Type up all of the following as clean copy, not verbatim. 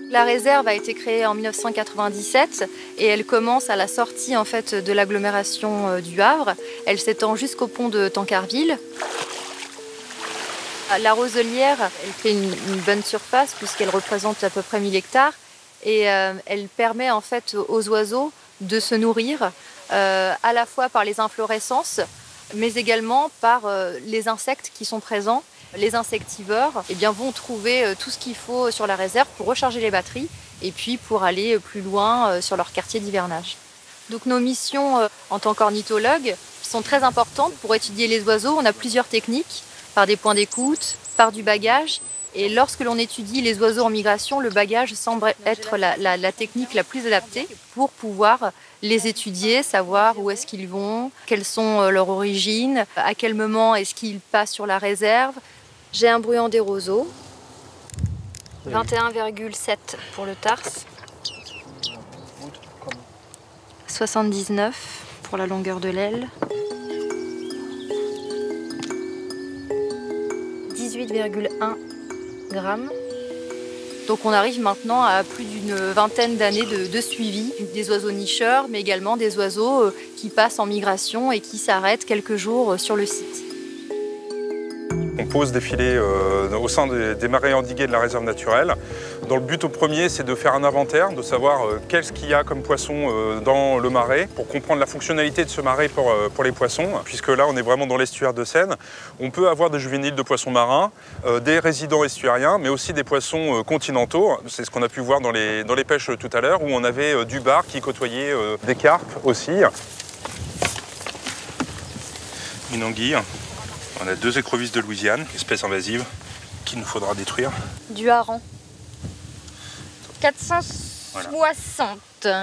La réserve a été créée en 1997 et elle commence à la sortie en fait, de l'agglomération du Havre. Elle s'étend jusqu'au pont de Tancarville. La roselière, elle fait une bonne surface puisqu'elle représente à peu près 1000 hectares et elle permet en fait aux oiseaux de se nourrir à la fois par les inflorescences mais également par les insectes qui sont présents. Les insectivores vont trouver tout ce qu'il faut sur la réserve pour recharger les batteries et puis pour aller plus loin sur leur quartier d'hivernage. Donc nos missions en tant qu'ornithologues sont très importantes pour étudier les oiseaux. On a plusieurs techniques, par des points d'écoute, par du bagage. Et lorsque l'on étudie les oiseaux en migration, le bagage semble être la technique la plus adaptée pour pouvoir les étudier, savoir où est-ce qu'ils vont, quelles sont leurs origines, à quel moment est-ce qu'ils passent sur la réserve. J'ai un bruant des roseaux, 21,7 pour le tarse, 79 pour la longueur de l'aile, 18,1 grammes. Donc on arrive maintenant à plus d'une vingtaine d'années de suivi des oiseaux nicheurs, mais également des oiseaux qui passent en migration et qui s'arrêtent quelques jours sur le site. On pose des filets au sein des marais endigués de la réserve naturelle. Dans le but premier, c'est de faire un inventaire, de savoir qu'est-ce qu'il y a comme poisson dans le marais, pour comprendre la fonctionnalité de ce marais pour les poissons, puisque là on est vraiment dans l'estuaire de Seine. On peut avoir des juvéniles de poissons marins, des résidents estuariens, mais aussi des poissons continentaux. C'est ce qu'on a pu voir dans les pêches tout à l'heure, où on avait du bar qui côtoyait des carpes aussi. Une anguille. On a 2 écrevisses de Louisiane, espèce invasive, qu'il nous faudra détruire. Du hareng. 460. Voilà.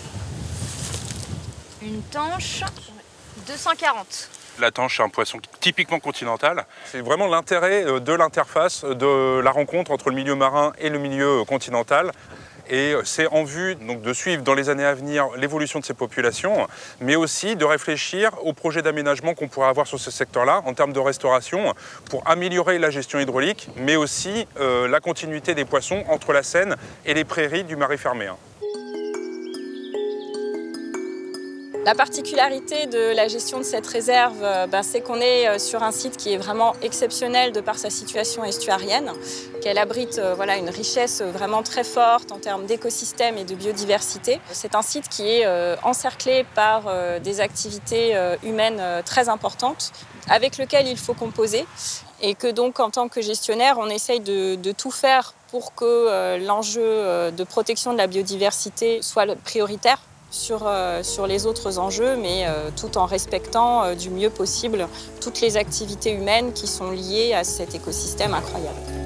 Une tanche, 240. La tanche, c'est un poisson typiquement continental. C'est vraiment l'intérêt de l'interface, de la rencontre entre le milieu marin et le milieu continental. Et c'est en vue donc, de suivre dans les années à venir l'évolution de ces populations, mais aussi de réfléchir aux projets d'aménagement qu'on pourrait avoir sur ce secteur-là en termes de restauration pour améliorer la gestion hydraulique, mais aussi la continuité des poissons entre la Seine et les prairies du marais fermé. La particularité de la gestion de cette réserve, c'est qu'on est sur un site qui est vraiment exceptionnel de par sa situation estuarienne, qu'elle abrite une richesse vraiment très forte en termes d'écosystème et de biodiversité. C'est un site qui est encerclé par des activités humaines très importantes, avec lequel il faut composer, et que donc en tant que gestionnaire, on essaye de tout faire pour que l'enjeu de protection de la biodiversité soit prioritaire sur les autres enjeux, mais tout en respectant du mieux possible toutes les activités humaines qui sont liées à cet écosystème incroyable.